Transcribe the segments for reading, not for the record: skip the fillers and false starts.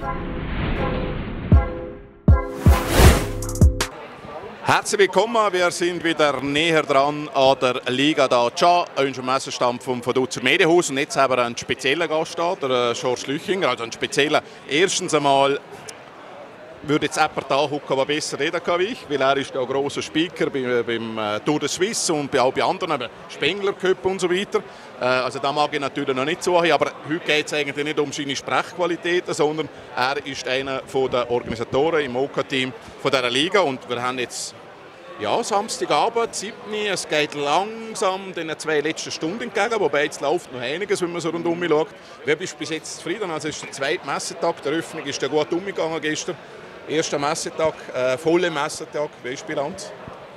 Herzlich willkommen, wir sind wieder näher dran an der Liga d'Acia, unserem Messestand vom Vaduz Medienhaus. Und jetzt haben wir einen speziellen Gast da, der Georges Lüchinger, also einen speziellen. Erstens einmal würde jetzt jemand da hocken, der besser reden kann wie ich, weil er ist ja ein grosser Speaker beim Tour de Suisse und auch bei anderen, Spengler Cup und so weiter. Also da mag ich natürlich noch nicht zuhören, aber heute geht es eigentlich nicht um seine Sprechqualitäten, sondern er ist einer der Organisatoren im OK-Team dieser Liga und wir haben jetzt Samstagabend, 7 Uhr, es geht langsam den 2 letzten Stunden entgegen, wobei jetzt läuft noch einiges, wenn man so rundum schaut. Wer bist bis jetzt zufrieden? Also es ist der zweite Messetag, die Eröffnung ist ja gut umgegangen gestern. Erster Messetag, voller Messetag, wie ist die Bilanz?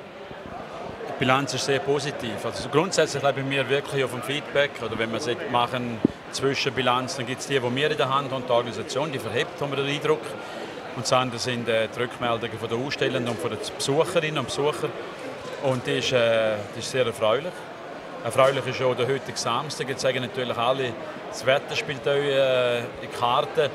Die Bilanz ist sehr positiv. Also grundsätzlich bei mir wirklich auf dem Feedback, oder wenn wir es machen, Zwischenbilanz, dann gibt es die wir in der Hand haben, die Organisation, die verhebt, haben wir den Eindruck. Und das andere sind die Rückmeldungen von den Ausstellenden und von den Besucherinnen und Besuchern. Und das ist sehr erfreulich. Erfreulich ist auch der heutige Samstag. Jetzt sagen natürlich alle, das Wetter spielt euch in die Karten.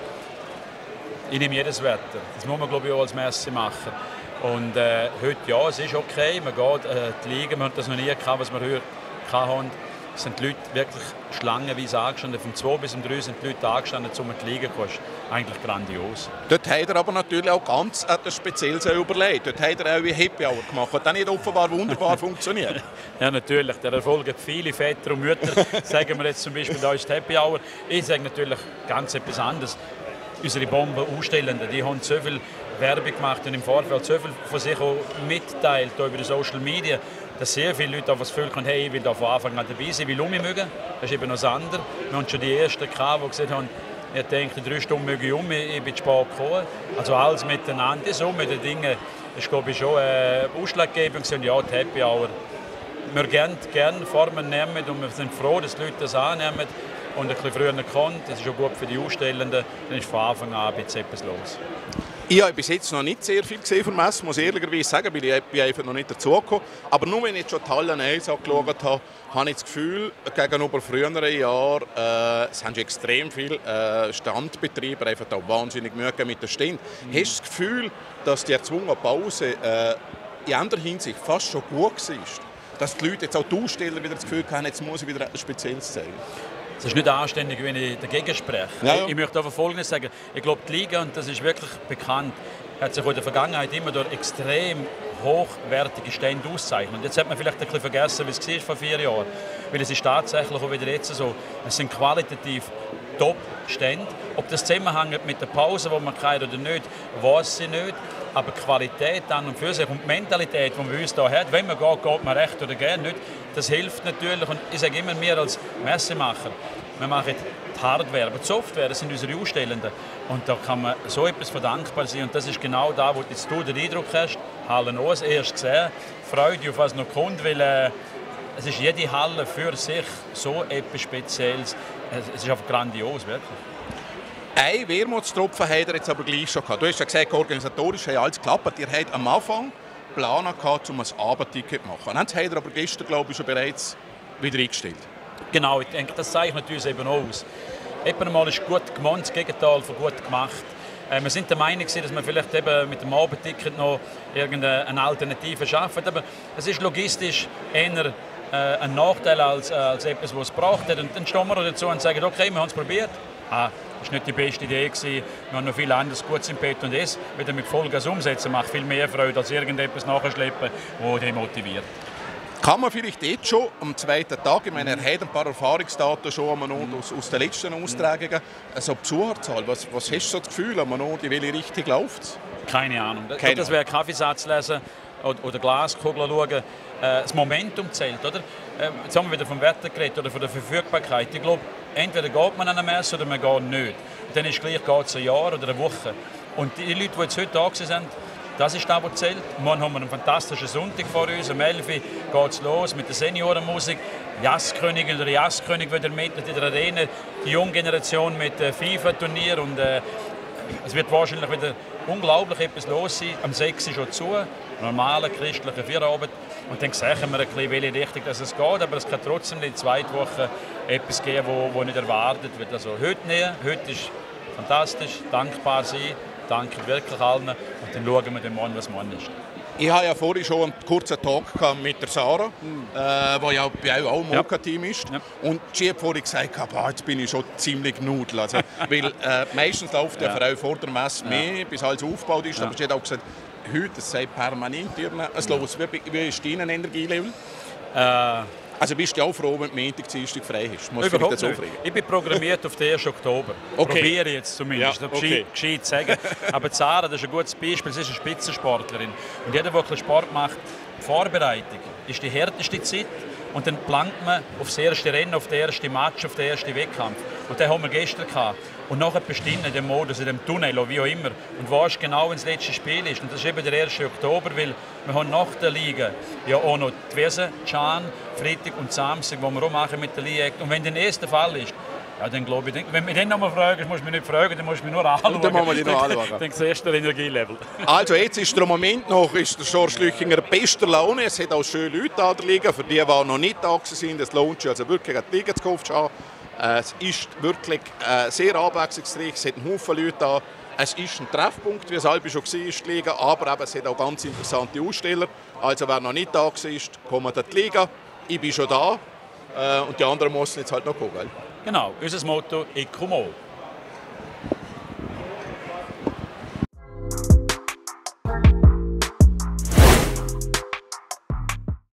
Ich nehme jedes Wetter. Das muss man, glaube ich, auch als Messe machen. Und heute, ja, es ist okay. Man geht die Liga, wir haben das noch nie gehabt, was wir heute hatten. Es sind die Leute wirklich schlangenweise angestanden. Vom 2 bis um 3 sind die Leute angestanden, um die Liga zu kosten. Eigentlich grandios. Dort hat er aber natürlich auch ganz etwas Spezielles überlegt. Dort hat er auch eine Happy Hour gemacht. Hat das nicht offenbar wunderbar funktioniert? Ja, natürlich. Der Erfolg hat viele Väter und Mütter. Sagen wir jetzt zum Beispiel, da ist die Happy Hour. Ich sage natürlich ganz etwas anderes. Unsere Bomben-Ausstellenden, die haben so viel Werbung gemacht und im Vorfeld so viel von sich auch mitteilt über die Social Media, dass sehr viele Leute auf das Gefühl haben, hey, ich will da von Anfang an dabei sein, ich will mögen. Das ist eben noch das andere. Wir haben schon die ersten gehabt, die gesagt haben, ich denke, 3 Stunden möge ich ich bin zu spät gekommen. Also alles miteinander, die Summe der Dinge ist, glaube ich, schon ausschlaggebend. Ja, die Happy Hour. Wir gerne Formen nehmen und wir sind froh, dass die Leute das annehmen. Und ein bisschen früher kommt, das ist auch gut für die Ausstellenden, dann ist von Anfang an ein bisschen etwas los. Ich habe bis jetzt noch nicht sehr viel gesehen von Messen, muss ich ehrlicherweise sagen, weil ich einfach noch nicht dazugekommen. Aber nur wenn ich jetzt schon die Halle 1 angeschaut habe, habe ich das Gefühl, gegenüber früheren Jahren, es haben schon extrem viele Standbetreiber einfach da wahnsinnig Mühe mit den Ständen. Hast du das Gefühl, dass die erzwungene Pause in anderer Hinsicht fast schon gut war? Dass die Leute, jetzt auch die Aussteller, wieder das Gefühl haben, jetzt muss ich wieder etwas Spezielles zeigen? Es ist nicht anständig, wenn ich dagegen spreche. Ja. Ich möchte aber Folgendes sagen. Ich glaube, die Liga, und das ist wirklich bekannt, hat sich in der Vergangenheit immer durch extrem hochwertige Stände auszeichnet. Jetzt hat man vielleicht ein bisschen vergessen, wie es war vor 4 Jahren. Weil es ist tatsächlich auch wieder jetzt so, es sind qualitativ Top-Stände. Ob das zusammenhängt mit der Pause, die man kriegt oder nicht, weiß ich nicht. Aber die Qualität an und für sich und die Mentalität, die man bei uns hier hat, wenn man geht man recht oder gerne nicht, das hilft natürlich. Und ich sage immer, wir als Messemacher, wir machen die Hardware, aber die Software, das sind unsere Ausstellenden. Und da kann man so etwas verdankbar sein. Und das ist genau da, wo jetzt du den Eindruck hast, Halle Oos, erst gesehen, Freude auf was noch kommt, weil es ist jede Halle für sich so etwas Spezielles. Es ist einfach grandios, wirklich. Ein Wermutstropfen hat er jetzt aber gleich schon gehabt. Du hast ja gesagt, organisatorisch hat alles geklappt. Ihr habt am Anfang Planer gehabt, um ein Abendticket zu machen. Das hat er aber gestern, glaube ich, schon bereits wieder eingestellt. Genau, ich denke, das zeichnet uns eben aus. Einmal ist gut gemeint, das Gegenteil von gut gemacht. Wir sind der Meinung, dass wir vielleicht eben mit dem Abendticket noch irgendeine Alternative schaffen. Aber es ist logistisch eher ein Nachteil als etwas, was es gebraucht hat. Und dann stehen wir dazu und sagen, okay, wir haben es probiert. Das war nicht die beste Idee. Wir haben noch viel anderes Gutes im Bett und das wieder mit Vollgas umsetzen macht viel mehr Freude als irgendetwas nachschleppen, das demotiviert. Kann man vielleicht jetzt schon am zweiten Tag, ich meine, er hat ein paar Erfahrungsdaten schon aus den letzten Austragungen, also Besucherzahl, was hast du so das Gefühl, in welche Richtung läuft es? Keine Ahnung. Das wäre Kaffeesatz lesen oder Glaskugel schauen. Das Momentum zählt, oder? Jetzt haben wir wieder vom Wetter geredet oder von der Verfügbarkeit. Ich glaube, entweder geht man an eine Messe oder man geht nicht. Und dann ist gleich, geht es ein Jahr oder eine Woche. Und die Leute, die jetzt heute da sind, das ist das, was zählt. Morgen haben wir einen fantastischen Sonntag vor uns. Um 11 Uhr geht es los mit der Seniorenmusik. Jazzkönig oder Jazzkönig wieder mit in der Arena. Die junge Generation mit FIFA-Turnier. Und es wird wahrscheinlich wieder unglaublich etwas los sein. Am 6 Uhr schon zu. Normalen christlichen Feierabend. Und dann sehen wir ein bisschen, welche Richtung es geht. Aber es kann trotzdem in der zweiten Woche etwas geben, das nicht erwartet wird. Also heute nicht. Heute ist fantastisch, dankbar sein, danke wirklich allen und dann schauen wir den morgen, was morgen ist. Ich hatte ja vorhin schon einen kurzen Talk mit der Sarah, die ja bei euch auch im Moka-Team ist. Ja. Und sie hat vorhin gesagt, jetzt bin ich schon ziemlich nudel. Also, weil meistens läuft ja für euch vor der Messe mehr, bis alles aufgebaut ist. Aber sie hat auch gesagt, heute, das sei permanent es los. Wie ist dein Energielevel? Also bist du auch froh, wenn du Montag, Dienstag frei hast? Überhaupt nicht. Ich bin programmiert auf den 1. Oktober. Probiere jetzt zumindest. Gescheit sagen. Aber Sarah, das ist ein gutes Beispiel. Sie ist eine Spitzensportlerin. Und jeder, der Sport macht, die Vorbereitung ist die härteste Zeit. Und dann plant man auf das erste Rennen, auf den ersten Match, auf den ersten Wettkampf. Und den haben wir gestern gehabt. Und nachher bestimmen in dem Modus, in dem Tunnel oder wie auch immer. Und weißt genau, wenn das letzte Spiel ist. Und das ist eben der 1. Oktober, weil wir haben nach der Liga ja auch noch die Wiesen, Can, Freitag und Samstag, die wir auch machen mit der Liga. Und wenn der erste Fall ist, ja, dann glaube ich, wenn du mich dann noch mal fragst, musst du mich nicht fragen, dann musst du mich nur anschauen. Und dann machen wir dich noch anschauen. Dann siehst du den Energielevel. Also jetzt ist der Moment noch, ist der George Lüchinger bester Laune. Es hat auch schöne Leute an der Liga, für die noch nicht da sind. Es lohnt sich also wirklich, die Liga zu kaufen. Es ist wirklich sehr abwechslungsreich, es hat einen Haufen Leute da. Es ist ein Treffpunkt, wie es halb schon war, die Liga, aber eben, es hat auch ganz interessante Aussteller. Also wer noch nicht da war, kommt in die Liga. Ich bin schon da und die anderen müssen jetzt halt noch kommen. Genau, unser Motto «Ecomo».